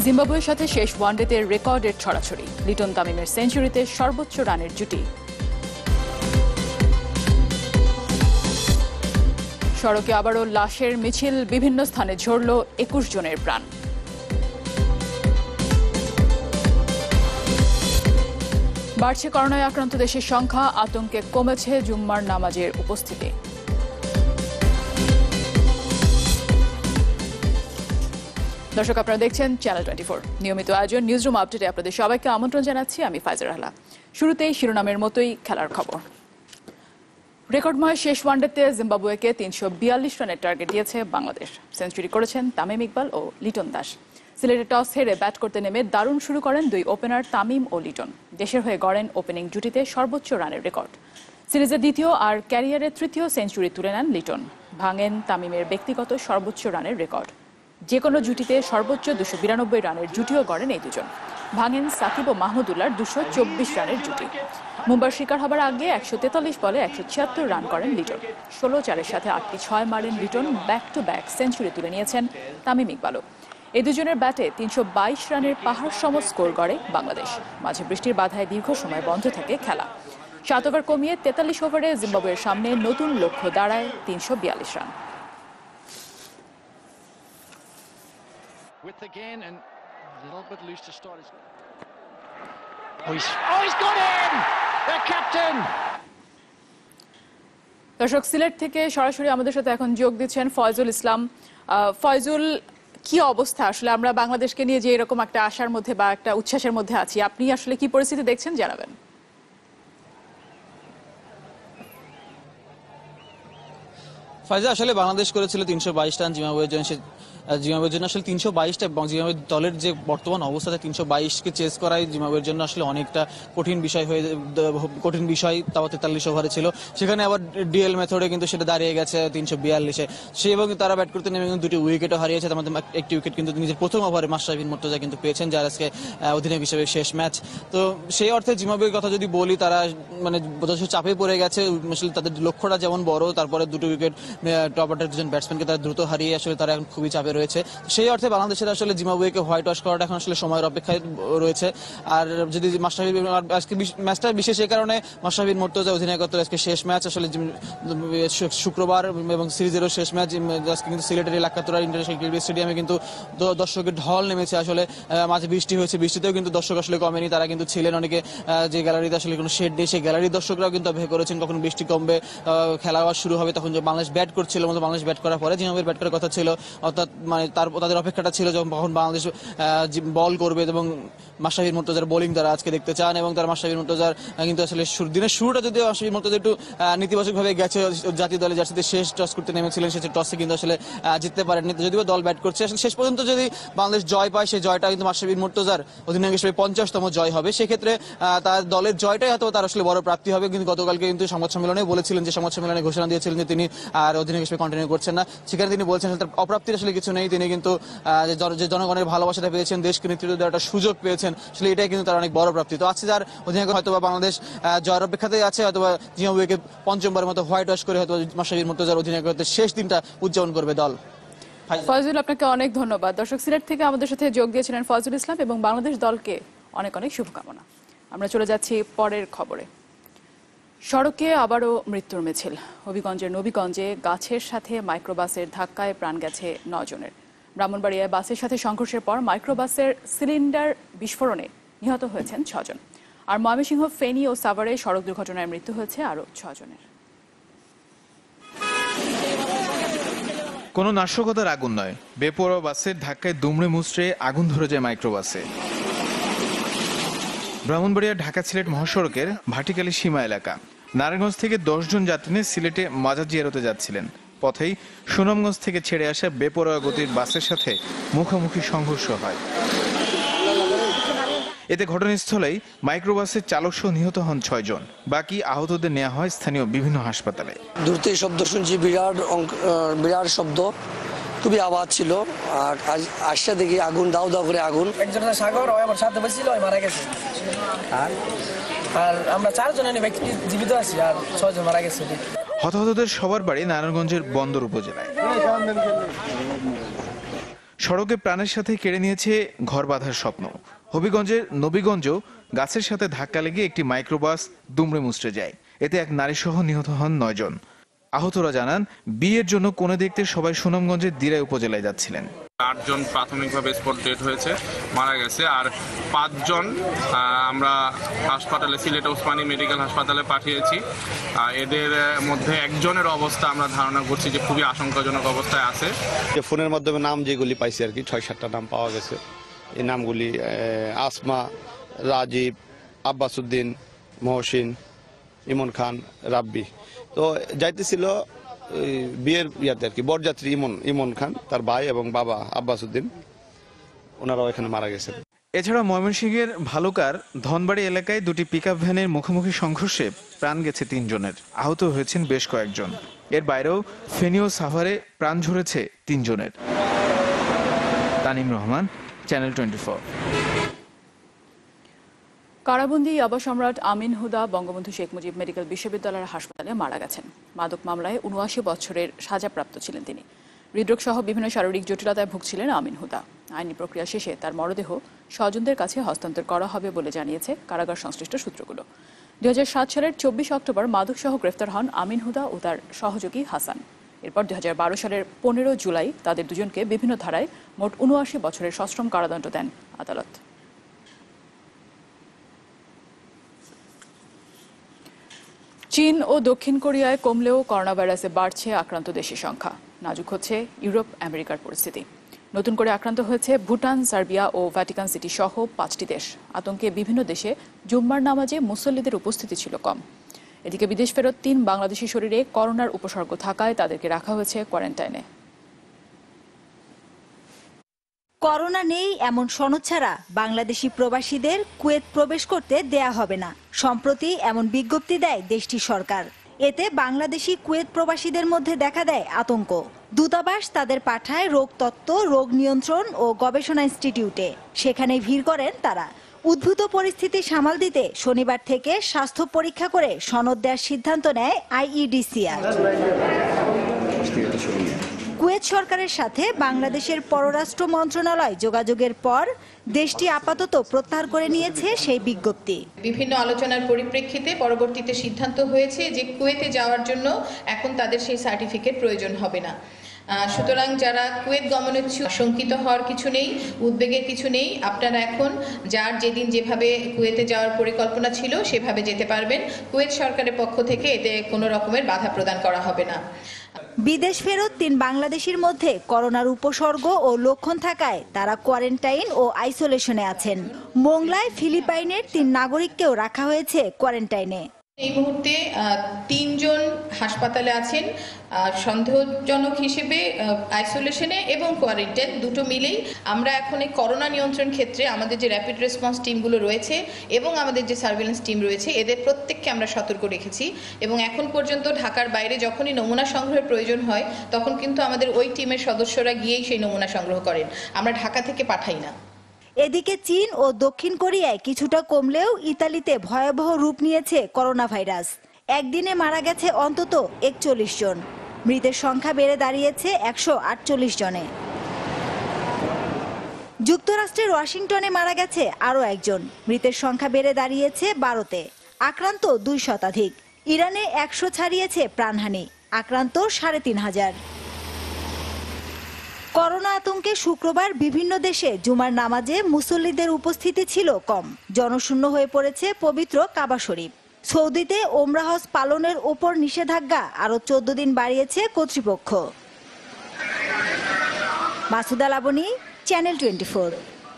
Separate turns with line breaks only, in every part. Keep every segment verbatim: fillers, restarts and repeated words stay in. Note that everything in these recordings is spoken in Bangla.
জিম্বাবুয়ের সাথে শেষ ওয়ানডেতে রেকর্ডের ছড়াছড়ি, লিটন তামিমের সেঞ্চুরিতে সর্বোচ্চ রানের জুটি। সড়কে আবারও লাশের মিছিল, বিভিন্ন স্থানে ঝরল একুশ জনের প্রাণ। বাড়ছে করোনায় আক্রান্ত দেশের সংখ্যা, আতঙ্কে কমেছে জুম্মার নামাজের উপস্থিতি। দর্শক, আপনারা দেখছেন চ্যানেল টোয়েন্টি ফোর নিয়মিত আয়োজন নিউজরুম আপডেটে আপনাদের সবাইকে আমন্ত্রণ জানাচ্ছি। আমি ফাইজা রাহলা। শুরুতেই শিরোনামের মতোই খেলার খবর। রেকর্ডময় শেষ ওয়ানডেতে জিম্বাবুয়েকে তিনশো বিয়াল্লিশ রানের টার্গেট দিয়েছে বাংলাদেশ। সেঞ্চুরি করেছেন তামিম ইকবাল ও লিটন দাস। সিলেটে টস হেরে ব্যাট করতে নেমে দারুণ শুরু করেন দুই ওপেনার তামিম ও লিটন। দেশের হয়ে গড়েন ওপেনিং জুটিতে সর্বোচ্চ রানের রেকর্ড। সিরিজের দ্বিতীয় আর ক্যারিয়ারের তৃতীয় সেঞ্চুরি তুলে নেন লিটন। ভাঙেন তামিমের ব্যক্তিগত সর্বোচ্চ রানের রেকর্ড। যে কোনো জুটিতে সর্বোচ্চ দুশো বিরানব্বই রানের জুটিও গড়েন এই দুজন। ভাঙেন সাকিব ও মাহমুদুল্লাহর দুশো চব্বিশ রানের জুটি। মুম্বাইয়ের শিকার হবার আগে একশো তেতাল্লিশ বলে একশো ছিয়াত্তর রান করেন লিটন। ষোলো চারের সাথে আটটি ছয় মারেন Liton. Back to back century তুলে নিয়েছেন তামিম ইকবালও। এই দুজনের ব্যাটে তিনশো বাইশ রানের পাহাড় সম স্কোর গড়ে বাংলাদেশ। মাঝে বৃষ্টির বাধায় দীর্ঘ সময় বন্ধ থাকে খেলা। সাত ওভার কমিয়ে তেতাল্লিশ ওভারে জিম্বাবুয়ের সামনে নতুন লক্ষ্য দাঁড়ায় তিনশো বিয়াল্লিশ run.
Width again and a little bit loose to start. Oh, he's, oh, he's got in! The captain!
দর্শক, সিলেট থেকে সরাসরি আমাদের সাথে এখন যোগ দিচ্ছেন ফয়জুল ইসলাম। ফয়জুল, কি অবস্থা? আসলে আমরা বাংলাদেশকে নিয়ে যে এরকম একটা আশার মধ্যে বা একটা উচ্ছ্বাসের মধ্যে আছি, আপনি আসলে কি পরিস্থিতি দেখছেন জানাবেন।
ফাইজা, আসলে বাংলাদেশ করেছিল তিনশো বাইশ রান জিম্বাবুয়ের জন্য। জিম্বাবুয়ের জন্য আসলে তিনশো বাইশটা এবং জিম্বাবুয়ের দলের যে বর্তমান অবস্থাতে তিনশো বাইশকে চেস করাই জিম্বাবুয়ের জন্য আসলে অনেকটা কঠিন বিষয় হয়ে কঠিন বিষয় তাও তেতাল্লিশ ওভারে ছিল। সেখানে আবার ডিএল মেথডে কিন্তু সেটা দাঁড়িয়ে গেছে তিনশো বিয়াল্লিশে। সে এবং তারা ব্যাট করতে নেমে কিন্তু দুটি উইকেটও হারিয়েছে। তার মধ্যে একটি উইকেট কিন্তু নিজের প্রথম ওভারে মাশরাফি বিন মুর্তজা কিন্তু পেয়েছেন, যার আজকে অধিনায়ক হিসেবে শেষ ম্যাচ। তো সেই অর্থে জিম্বাবুয়ের কথা যদি বলি, তারা মানে যথেষ্ট চাপে পড়ে গেছে। আসলে তাদের লক্ষ্যটা যেমন বড়, তারপরে দুটো উইকেট টপ অর্ডার দুজন ব্যাটসম্যানকে তারা দ্রুত হারিয়ে আসলে তারা এখন খুবই চাপে রয়েছে। সেই অর্থে বাংলাদেশের আসলে জিম্বাবুয়েকে হোয়াইট ওয়াশ করাটা এখন আসলে সময়ের অপেক্ষায় রয়েছে। আর যদি মাশরাফি আজকে ম্যাচটা বিশেষ এই কারণে, মাশরাফি বিন মুর্তজা অধিনায়কত্বের আজকে শেষ ম্যাচ, আসলে শুক্রবার এবং সিরিজেরও শেষ ম্যাচ। আজকে কিন্তু সিলেটের এলাকাতুরা ইন্টারন্যাশনাল ক্রিকেট স্টেডিয়ামে কিন্তু দর্শকের ঢল নেমেছে। আসলে মাঝে বৃষ্টি হয়েছে, বৃষ্টিতেও কিন্তু দর্শক আসলে কমেনি, তারা কিন্তু ছিলেন। অনেকে যে গ্যালারিতে আসলে কোনো শেড নেই, সেই গ্যালারির দর্শকরাও কিন্তু অপেক্ষা করেছেন কখন বৃষ্টি কমবে, খেলা শুরু হবে। তখন যে বাংলাদেশ ব্যাট করছিল, মতো বাংলাদেশ ব্যাট করার পরে জিম্বাবুয়ের ব্যাট করার কথা ছিল, অর্থাৎ মানে তার তাদের অপেক্ষাটা ছিল যখন বাংলাদেশ বল করবে এবং মাশরাফি বিন মুর্তজার বোলিং তারা আজকে দেখতে চান। এবং তারা মাশরাফি বিন মুর্তজার কিন্তু আসলে দিনের শুরুটা যদিও মাশরাফি বিন মুর্তজা একটু নেতিবাচকভাবে গেছে, জাতীয় দলে জার্সিতে শেষ টস করতে নেমেছিলেন, সেই টসে কিন্তু আসলে জিততে পারেননি। যদিও দল ব্যাট করছে, আসলে শেষ পর্যন্ত যদি বাংলাদেশ জয় পায়, সেই জয়টা কিন্তু মাশরাফি বিন মুর্তজার অধিনায়ক হিসেবে পঞ্চাশতম জয় হবে। সেক্ষেত্রে তার দলের জয়টাই হয়তো তার আসলে বড় প্রাপ্তি হবে। কিন্তু গতকালকে কিন্তু সংবাদ সম্মেলনে বলেছিলেন, যে সংবাদ সম্মেলনে ঘোষণা দিয়েছিলেন যে তিনি আর অধিনায়ক হিসেবে কন্টিনিউ করছেন না। সেখানে তিনি বলছেন তার অপ্রাপ্তির আসলে কিছু নেই। তিনি কিন্তু যে জনগণের ভালোবাসাটা পেয়েছেন, দেশকে নেতৃত্ব দেওয়ার একটা সুযোগ পেয়েছেন, আসলে এটাই কিন্তু তার অনেক বড় প্রাপ্তি। তো আজকে যার অধিনায়ক হয়তো বা বাংলাদেশ জয়ের অপেক্ষাতেই আছে, হয়তো বা জিম্বাবুয়েকে পঞ্চমবারের মতো হোয়াইট ওয়াশ করে হয়তো মাশরাফি বিন মুর্তজার অধিনায়কত্বের শেষ দিনটা উদযাপন করবে দল।
ফয়জুল, আপনাকে অনেক ধন্যবাদ। দর্শক, সিলেট থেকে আমাদের সাথে যোগ দিয়েছিলেন ফয়জুল ইসলাম এবং বাংলাদেশ দলকে অনেক অনেক শুভকামনা। আমরা চলে যাচ্ছি পরের খবরে। সড়কে আবারও মৃত্যুর মিছিল। হবিগঞ্জের নবীগঞ্জে গাছের সাথে মাইক্রোবাসের ধাক্কায় প্রাণ গেছে নয় জনের। ব্রাহ্মণবাড়িয়ায় বাসের সাথে সংঘর্ষের পর মাইক্রোবাসের সিলিন্ডার বিস্ফোরণে নিহত হয়েছেন ছজন। আর ময়মনসিংহ, ফেনী ও সাভারে সড়ক দুর্ঘটনায় মৃত্যু হয়েছে আরও ছজনের।
কোনো নাশকতার আগুন নয়, বেপরোয়া বাসের ধাক্কায় দুমড়ে মুচড়ে আগুন ধরে যায় মাইক্রোবাসে। ব্রাহ্মণবাড়িয়া ঢাকা সিলেট মহাসড়কের ভাটিকালী সীমা এলাকা। নারায়ণগঞ্জ থেকে দশ জন যাত্রী নিয়ে সিলেটে মাজার জিয়ারতে যাচ্ছিলেন। পথেই সুনামগঞ্জ থেকে ছেড়ে আসা বেপরোয়া গতির বাসের সাথে মুখোমুখি সংঘর্ষ হয়। এতে ঘটনাস্থলেই মাইক্রোবাসের চালক সহ নিহত হন ছয় জন। বাকি আহতদের নেওয়া হয় স্থানীয় বিভিন্ন হাসপাতালে।
দূর থেকে শব্দ শুনছি, বিরাট বিরাট শব্দ, খুবই আওয়াজ ছিল। আর আসছে দেখি আগুন, দাও দাও করে আগুন।
একজন সাগর আমার সাথে বসেছিল, মারা গেছে। আর আর আমরা চারজনের ব্যক্তি জীবিত আছি, আর ছয়জন মারা গেছে।
হতাহতদের সবার বাড়ি নারায়ণগঞ্জের বন্দর উপজেলায়। সড়কে প্রাণের সাথে কেড়ে নিয়েছে ঘর বাঁধার স্বপ্ন। হবিগঞ্জের নবীগঞ্জ গাছের সাথে ধাক্কা লেগে একটি মাইক্রোবাস দুমড়ে মুচড়ে যায়। এতে এক নারীসহ নিহত হন নয়জন। আহতরা জানান, বিয়ের জন্য কোণে দেখতে সবাই সুনামগঞ্জের দিরাই উপজেলায় যাচ্ছিলেন।
আটজন প্রাথমিকভাবে স্পট ডেড হয়েছে, মারা গেছে, আর পাঁচজন আমরা হাসপাতালে সিলেট ওসমানী মেডিকেল হাসপাতালে পাঠিয়েছি। এদের মধ্যে একজনের অবস্থা আমরা ধারণা করছি যে খুবই আশঙ্কাজনক অবস্থায় আছে।
যে ফোনের মাধ্যমে নাম যেগুলি পাইছি আর কি, ছয় সাতটা নাম পাওয়া গেছে। এই নামগুলি আসমা, রাজীব, আব্বাসউদ্দিন, মহসিন, ইমন খান, রাব্বি। তো যাইতেছিল বিয়ের ইয়াতে আর কি, বরযাত্রী ইমন ইমন খান, তার ভাই এবং বাবা আব্বাসউদ্দিন, ওনারাও এখানে মারা গেছেন।
এছাড়া ময়মনসিংহের ভালুকার ধনবাড়ি এলাকায় দুটি পিকআপ ভ্যানের মুখোমুখি সংঘর্ষে প্রাণ গেছে তিনজনের, আহত হয়েছেন বেশ কয়েকজন। এর বাইরেও ফেনী ও সাভারে প্রাণ ঝরেছে তিনজনের। Tanim Rahman, channel twenty four.
কারাবন্দী আবা সম্রাট আমিন হুদা বঙ্গবন্ধু শেখ মুজিব মেডিকেল বিশ্ববিদ্যালয়ের হাসপাতালে মারা গেছেন। মাদক মামলায় উনআশি বছরের সাজাপ্রাপ্ত ছিলেন তিনি। হৃদরোগ সহ বিভিন্ন শারীরিক জটিলতায় ভুগছিলেন আমিন হুদা। আইনি প্রক্রিয়া শেষে তার মরদেহ স্বজনদের কাছে হস্তান্তর করা হবে বলে জানিয়েছে কারাগার সংশ্লিষ্ট সূত্রগুলো। দুই হাজার সাত সালের চব্বিশ অক্টোবর মাদক সহ গ্রেফতার হন আমিন হুদা ও তার সহযোগী হাসান। এরপর দুই হাজার বারো সালের পনেরো জুলাই তাদের দুজনকে বিভিন্ন ধারায় মোট উনআশি বছরের সশ্রম কারাদণ্ড দেন আদালত। চীন ও দক্ষিণ কোরিয়ায় কমলেও করোনা ভাইরাসে বাড়ছে আক্রান্ত দেশের সংখ্যা। নাজুক হচ্ছে ইউরোপ আমেরিকার পরিস্থিতি। নতুন করে আক্রান্ত হয়েছে ভুটান, সার্বিয়া ও ভ্যাটিকান সিটি সহ পাঁচটি দেশ। আতঙ্কে বিভিন্ন দেশে জুম্মার নামাজে মুসল্লিদের উপস্থিতি ছিল কম। এদিকে বিদেশ ফেরত তিন বাংলাদেশি শরীরে করোনার উপসর্গ থাকায় তাদেরকে রাখা হয়েছে কোয়ারেন্টাইনে।
করোনা নেই এমন সনদ ছাড়া বাংলাদেশি প্রবাসীদের কুয়েত প্রবেশ করতে দেয়া হবে না। সম্প্রতি এমন বিজ্ঞপ্তি দেয় দেশটির সরকার। এতে বাংলাদেশি কুয়েত প্রবাসীদের মধ্যে দেখা দেয় আতঙ্ক। দূতাবাস তাদের পাঠায় রোগতত্ত্ব, রোগ নিয়ন্ত্রণ ও গবেষণা ইনস্টিটিউটে। সেখানে ভিড় করেন তারা। উদ্ভূত পরিস্থিতি সামাল দিতে শনিবার থেকে স্বাস্থ্য পরীক্ষা করে সনদ দেওয়ার সিদ্ধান্ত নেয় আইইডিসিআর। কুয়েত সরকারের সাথে বাংলাদেশের পররাষ্ট্র মন্ত্রণালয় যোগাযোগের পর দেশটি আপাতত প্রত্যাহার করে নিয়েছে সেই বিজ্ঞপ্তি।
বিভিন্ন আলোচনার পরিপ্রেক্ষিতে পরবর্তীতে সিদ্ধান্ত হয়েছে যে কুয়েতে যাওয়ার জন্য এখন তাদের সেই সার্টিফিকেট প্রয়োজন হবে না। সুতরাং যারা কুয়েত গমনে শঙ্কিত হওয়ার কিছু নেই, উদ্বেগের কিছু নেই। আপনারা এখন যার যেদিন যেভাবে কুয়েতে যাওয়ার পরিকল্পনা ছিল সেভাবে যেতে পারবেন। কুয়েত সরকারের পক্ষ থেকে এতে কোনো রকমের বাধা প্রদান করা হবে না।
বিদেশ ফেরত তিন বাংলাদেশির মধ্যে করোনার উপসর্গ ও লক্ষণ থাকায় তারা কোয়ারেন্টাইন ও আইসোলেশনে আছেন। মোংলায় ফিলিপাইনের তিন নাগরিককেও রাখা হয়েছে কোয়ারেন্টাইনে।
এই মুহূর্তে তিনজন হাসপাতালে আছেন সন্দেহজনক হিসেবে, আইসোলেশনে এবং কোয়ারেন্টাইন দুটো মিলেই। আমরা এখন এই করোনা নিয়ন্ত্রণ ক্ষেত্রে আমাদের যে র্যাপিড রেসপন্স টিমগুলো রয়েছে এবং আমাদের যে সার্ভিলেন্স টিম রয়েছে এদের প্রত্যেককে আমরা সতর্ক রেখেছি। এবং এখন পর্যন্ত ঢাকার বাইরে যখনই নমুনা সংগ্রহের প্রয়োজন হয় তখন কিন্তু আমাদের ওই টিমের সদস্যরা গিয়েই সেই নমুনা সংগ্রহ করেন, আমরা ঢাকা থেকে পাঠাই না।
এদিকে চীন ও দক্ষিণ কোরিয়ায় কিছুটা কমলেও ইতালিতে ভয়াবহ রূপ নিয়েছে করোনা ভাইরাস। একদিনে মারা গেছে অন্তত একচল্লিশ জন। মৃতের সংখ্যা বেড়ে দাঁড়িয়েছে একশো আটচল্লিশ জনে। যুক্তরাষ্ট্রের ওয়াশিংটনে মারা গেছে আরও একজন। মৃতের সংখ্যা বেড়ে দাঁড়িয়েছে বারোতে। আক্রান্ত দুই শতাধিক। ইরানে একশো ছাড়িয়েছে প্রাণহানি, আক্রান্ত সাড়ে তিন হাজার। করোনা আতঙ্কে শুক্রবার বিভিন্ন দেশে জুমার নামাজে মুসল্লিদের উপস্থিতি ছিল কম। জনশূন্য হয়ে পড়েছে পবিত্র কাবা শরীফ। সৌদিতে ওমরা হজ পালনের ওপর নিষেধাজ্ঞা আরও চোদ্দ দিন বাড়িয়েছে কর্তৃপক্ষ। Masuda Laboni, channel twenty four.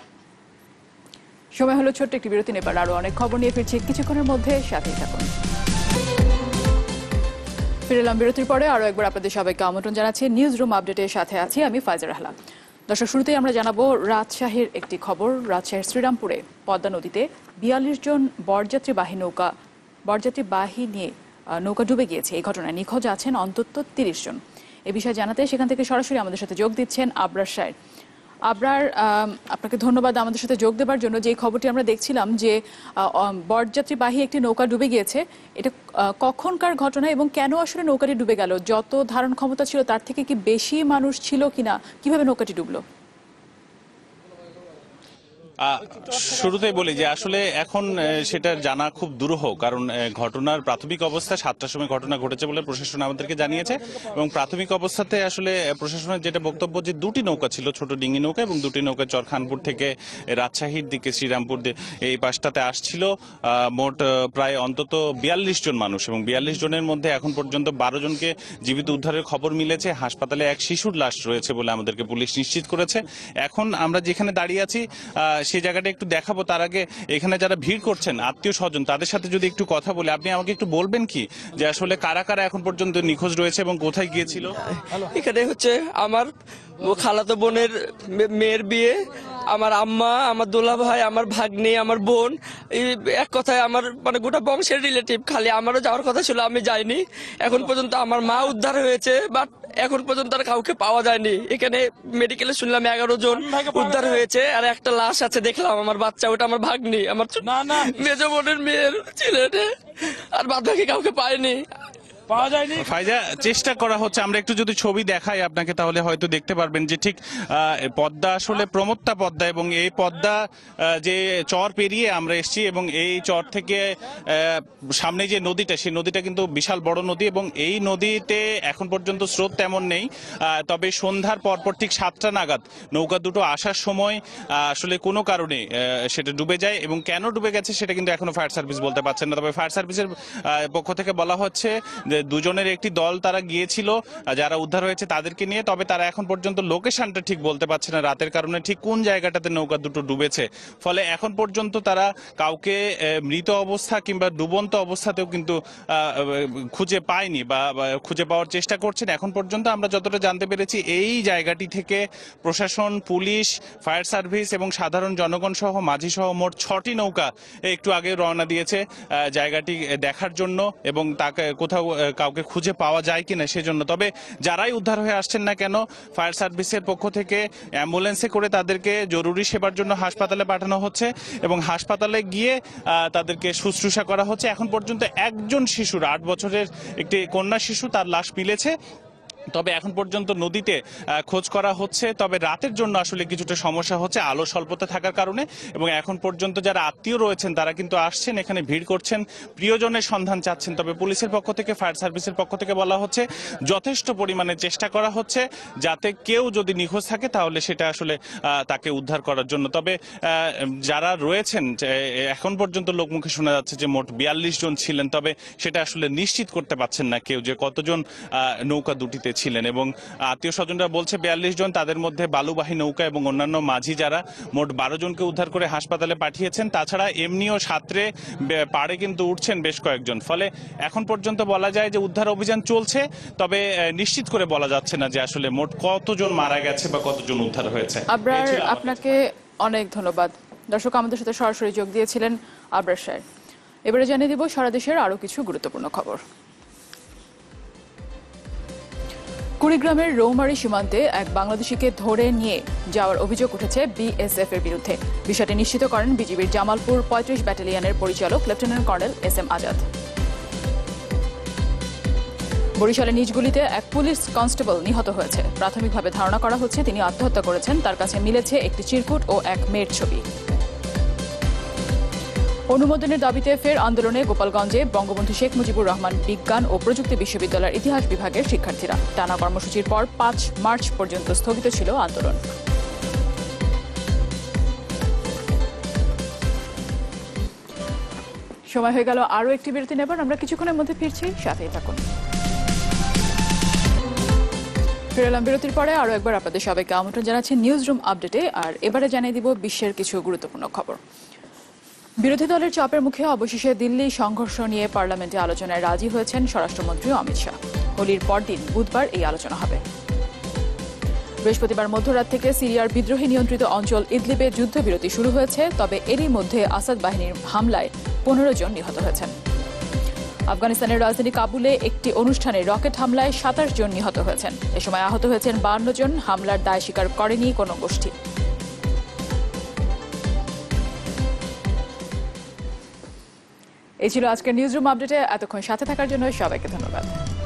সময় হলো ছোট্ট একটি বিরতি নেবার। আরো অনেক খবর নিয়ে ফিরছি কিছুক্ষণের মধ্যে, সাথেই থাকুন। ফিরলাম বিরতির পরে। আরও একবার আপনাদের সবাইকে আমন্ত্রণ জানাচ্ছি নিউজ রুম আপডেটের সাথে আছি আমি ফাইজা রাহলা। দর্শক, শুরুতেই আমরা জানাবো রাজশাহীর একটি খবর। রাজশাহীর শ্রীরামপুরে পদ্মা নদীতে বিয়াল্লিশ জন বরযাত্রী বাহী নৌকা বরযাত্রী বাহী নিয়ে নৌকা ডুবে গিয়েছে। এই ঘটনায় নিখোঁজ আছেন অন্তত তিরিশ জন। এ বিষয়ে জানাতে সেখান থেকে সরাসরি আমাদের সাথে যোগ দিচ্ছেন আবরার সাহেব। আবরার, আপনাকে ধন্যবাদ আমাদের সাথে যোগ দেওয়ার জন্য। যে খবরটি আমরা দেখছিলাম যে বরযাত্রীবাহী একটি নৌকা ডুবে গিয়েছে, এটা কখনকার ঘটনা এবং কেন আসলে নৌকাটি ডুবে গেল? যত ধারণ ক্ষমতা ছিল তার থেকে কি বেশি মানুষ ছিল কিনা? কিভাবে নৌকাটি ডুবলো?
শুরুতেই বলি যে আসলে এখন সেটা জানা খুব দুরূহ, কারণ ঘটনার প্রাথমিক অবস্থা সাতটার সময় ঘটনা ঘটেছে বলে প্রশাসন আমাদেরকে জানিয়েছে এবং প্রাথমিক অবস্থাতে আসলে প্রশাসনের যেটা বক্তব্য যে দুটি নৌকা ছিল, ছোট ডিঙ্গি নৌকা এবং দুটি নৌকা চরখানপুর থেকে রাজশাহীর দিকে শ্রীরামপুর এই পাশটাতে আসছিল। মোট প্রায় অন্তত বিয়াল্লিশ জন মানুষ এবং বিয়াল্লিশ জনের মধ্যে এখন পর্যন্ত বারো জনকে জীবিত উদ্ধারের খবর মিলেছে। হাসপাতালে এক শিশুর লাশ রয়েছে বলে আমাদেরকে পুলিশ নিশ্চিত করেছে। এখন আমরা যেখানে দাঁড়িয়ে আছি সেই জায়গাটা একটু দেখাবো। তার আগে এখানে যারা ভিড় করছেন আত্মীয় স্বজন তাদের সাথে যদি একটু কথা বলে, আপনি আমাকে একটু বলবেন কি যে আসলে কারা কারা এখন পর্যন্ত নিখোঁজ রয়েছে এবং কোথায় গিয়েছিল?
এখানে হচ্ছে আমার খালাতো বোনের মেয়ের বিয়ে, আমার আম্মা, আমার দোলা ভাই, আমার ভাগ্নি, আমার বোন, এই এক কথায় আমার মানে গোটা বংশের রিলেটিভ। খালি আমারও যাওয়ার কথা ছিল, আমি যাইনি। এখন পর্যন্ত আমার মা উদ্ধার হয়েছে, বাট এখন পর্যন্ত আর কাউকে পাওয়া যায়নি। এখানে মেডিকেলে শুনলাম এগারো জন উদ্ধার হয়েছে, আর একটা লাশ আছে দেখলাম, আমার বাচ্চা, ওটা আমার ভাগ্নি, আমার মেজ বোনের মেয়ের ছেলেটা, আর বাদ বাকি কাউকে পায়নি, পাওয়া যায়নি।
ফাইজা, চেষ্টা করা হচ্ছে, আমরা একটু যদি ছবি দেখাই আপনাকে তাহলে হয়তো দেখতে পারবেন যে ঠিক পদ্মা আসলে প্রমত্তা পদ্মা এবং এই পদ্মা যে চর পেরিয়ে আমরা এসেছি এবং এই চর থেকে সামনে যে নদীটা সেই নদীটা কিন্তু বিশাল বড় নদী এবং এই নদীতে এখন পর্যন্ত স্রোত তেমন নেই। তবে সন্ধ্যার পরপর ঠিক সাতটা নাগাদ নৌকা দুটো আসার সময় আসলে কোনো কারণে সেটা ডুবে যায় এবং কেন ডুবে গেছে সেটা কিন্তু এখনো ফায়ার সার্ভিস বলতে পারছেন না। তবে ফায়ার সার্ভিসের পক্ষ থেকে বলা হচ্ছে যে দুজনের একটি দল তারা গিয়েছিল যারা উদ্ধার হয়েছে তাদেরকে নিয়ে, তবে তারা এখন পর্যন্ত লোকেশনটা ঠিক বলতে পারছে না রাতের কারণে ঠিক কোন জায়গাটাতে নৌকা দুটো ডুবেছে। ফলে এখন পর্যন্ত তারা কাউকে মৃত অবস্থা কিংবা ডুবন্ত অবস্থাতেও কিন্তু খুঁজে পায়নি বা খুঁজে পাওয়ার চেষ্টা করছেন। এখন পর্যন্ত আমরা যতটা জানতে পেরেছি এই জায়গাটি থেকে প্রশাসন, পুলিশ, ফায়ার সার্ভিস এবং সাধারণ জনগণ সহ মাঝি সহ মোট ছটি নৌকা একটু আগে রওনা দিয়েছে জায়গাটি দেখার জন্য এবং তাকে কোথাও কাউকে খুঁজে পাওয়া যায় কিনা সেজন্য। তবে যারাই উদ্ধার হয়ে আসছেন না কেন ফায়ার সার্ভিসের পক্ষ থেকে অ্যাম্বুলেন্সে করে তাদেরকে জরুরি সেবার জন্য হাসপাতালে পাঠানো হচ্ছে এবং হাসপাতালে গিয়ে তাদেরকে শুশ্রূষা করা হচ্ছে। এখন পর্যন্ত একজন শিশুর, আট বছরের একটি কন্যা শিশু, তার লাশ মিলেছে। তবে এখন পর্যন্ত নদীতে খোঁজ করা হচ্ছে, তবে রাতের জন্য আসলে কিছুটা সমস্যা হচ্ছে আলো স্বল্পতা থাকার কারণে এবং এখন পর্যন্ত যারা আত্মীয় রয়েছেন তারা কিন্তু আসছেন, এখানে ভিড় করছেন, প্রিয়জনের সন্ধান চাচ্ছেন। তবে পুলিশের পক্ষ থেকে, ফায়ার সার্ভিসের পক্ষ থেকে বলা হচ্ছে যথেষ্ট পরিমাণে চেষ্টা করা হচ্ছে যাতে কেউ যদি নিখোঁজ থাকে তাহলে সেটা আসলে তাকে উদ্ধার করার জন্য। তবে যারা রয়েছেন এখন পর্যন্ত লোকমুখে শোনা যাচ্ছে যে মোট বিয়াল্লিশ জন ছিলেন, তবে সেটা আসলে নিশ্চিত করতে পারছেন না কেউ যে কতজন নৌকা দুটিতে ছিলেন এবং আত্মীয় স্বজনরা বলছে বিয়াল্লিশ জন, তাদের মধ্যে বালুবাহী নৌকা এবং অন্যান্য মাঝি যারা মোট বারো জনকে উদ্ধার করে হাসপাতালে পাঠিয়েছেন। তাছাড়া এমনিও সাঁতরে পাড়ে কিন্তু উঠছেন বেশ কয়েকজন। ফলে এখন পর্যন্ত বলা যায় যে উদ্ধার অভিযান চলছে, তবে নিশ্চিত করে বলা যাচ্ছে না যে আসলে মোট কতজন মারা গেছে বা কতজন উদ্ধার হয়েছে।
আবরার, আপনাকে অনেক ধন্যবাদ। দর্শক, আমাদের সাথে সরাসরি যোগ দিয়েছিলেন আবরার সাহেব। এবারে জানিয়ে দিব সারা দেশের আরো কিছু গুরুত্বপূর্ণ খবর। কুড়িগ্রামের রৌমারী সীমান্তে এক বাংলাদেশিকে ধরে নিয়ে যাওয়ার অভিযোগ উঠেছে বিএসএফ এর বিরুদ্ধে। বিষয়টি নিশ্চিত করেন বিজিবির জামালপুর পঁয়ত্রিশ ব্যাটালিয়নের পরিচালক lieutenant colonel S M Azad. বরিশালে নিজ গুলিতে এক পুলিশ কনস্টেবল নিহত হয়েছে। প্রাথমিকভাবে ধারণা করা হচ্ছে তিনি আত্মহত্যা করেছেন। তার কাছে মিলেছে একটি চিরকুট ও এক মেয়ের ছবি। অনুমোদনের দাবিতে ফের আন্দোলনে গোপালগঞ্জে বঙ্গবন্ধু শেখ মুজিবুর রহমান বিজ্ঞান ও প্রযুক্তি বিশ্ববিদ্যালয়ের ইতিহাস বিভাগের শিক্ষার্থীরা। টানা কর্মসূচির পর পাঁচ মার্চ পর্যন্ত স্থগিত ছিল আন্দোলন। সময় হয়ে গেল আরও একটি বিরতি নেবার। আমরা কিছুক্ষণের মধ্যে ফিরছি, সাথেই থাকুন। ফিরলাম বিরতির পরে। আরও একবার আপনাদের সবাইকে আমন্ত্রণ জানাচ্ছি নিউজ রুম আপডেটে। আর এবারে জানিয়ে দিব বিশ্বের কিছু গুরুত্বপূর্ণ খবর। বিরোধী দলের চাপের মুখে অবশেষে দিল্লি সংঘর্ষ নিয়ে পার্লামেন্টে আলোচনায় রাজি হয়েছেন স্বরাষ্ট্রমন্ত্রী অমিত শাহ। হোলির পরদিন বুধবার এই আলোচনা হবে। বৃহস্পতিবার মধ্যরাত থেকে সিরিয়ার বিদ্রোহী নিয়ন্ত্রিত অঞ্চল ইদলিবে যুদ্ধবিরতি শুরু হয়েছে, তবে এরই মধ্যে আসাদ বাহিনীর হামলায় পনেরো জন নিহত হয়েছেন। আফগানিস্তানের রাজধানী কাবুলে একটি অনুষ্ঠানে রকেট হামলায় সাতাশ জন নিহত হয়েছেন। এ সময় আহত হয়েছেন বান্ন জন। হামলার দায় স্বীকার করেনি কোনো গোষ্ঠী। এই ছিল আজকের নিউজ রুম আপডেটে। এতক্ষণ সাথে থাকার জন্য সবাইকে ধন্যবাদ।